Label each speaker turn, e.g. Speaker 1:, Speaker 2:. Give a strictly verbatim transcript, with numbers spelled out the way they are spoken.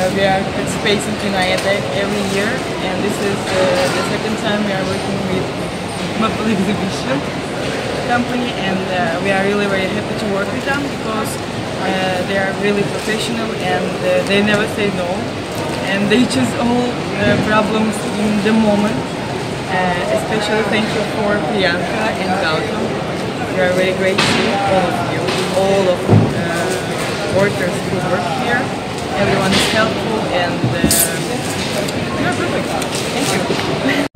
Speaker 1: we are participating in U A E every year, and this is uh, the second time we are working with Maple Exhibition company, and uh, we are really very happy to work with them because uh, they are really professional and uh, they never say no, and they choose all uh, problems in the moment. Uh, especially thank you for Priyanka and Gautam. We are very grateful, all of you, all of uh, workers who work here. Everyone is helpful and uh, you are perfect. Thank you.